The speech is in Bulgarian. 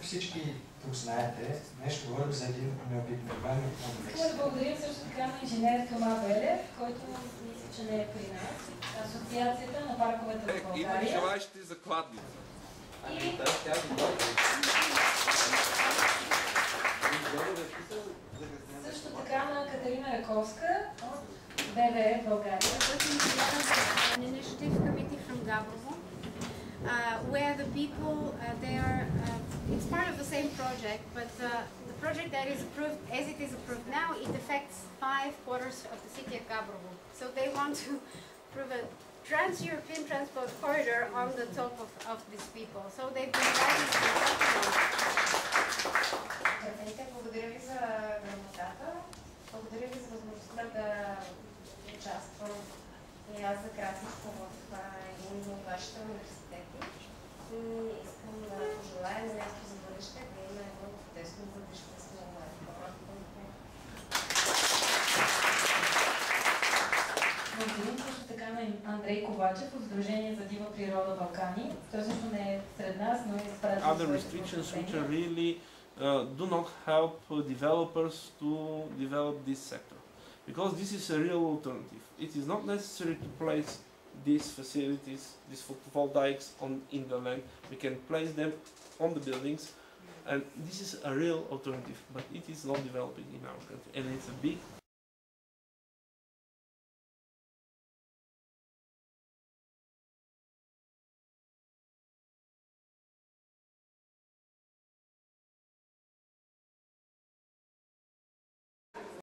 всички тук знаете, днес ще говорим за един необикновен умен. Искам да благодарим също така на инженер Тома Белев, който мисля, че не е при нас. Асоциацията на парковете в България. Има ли желаещи закладници? Също така на Катерина Раковска от БВФ България. An initiative committee from Gabrovo, where the people it's part of the same project, but the project that is approved, as it is approved now, it affects 5 quarters of the city of Gabrovo. So they want to prove a trans-European transport corridor on the top of these people. So they've been writing to the government. Здравейте, благодаря ви за грамотата. Благодаря ви за възможността да участвам и аз за кратко в един от вашите университети. И искам да пожелая на място за бъдеще да има едно чудесно бъдеще с много хора. Благодарим също така на Андрей Ковачев от Сдружение за дива природа Балкани. Той също не е сред нас, но е изпратил other restrictions which are really do not help developers to develop this sector, because this is a real alternative. It is not necessary to place these facilities, these photovoltaics in the land. We can place them on the buildings, and this is a real alternative, but it is not developing in our country, and it's a big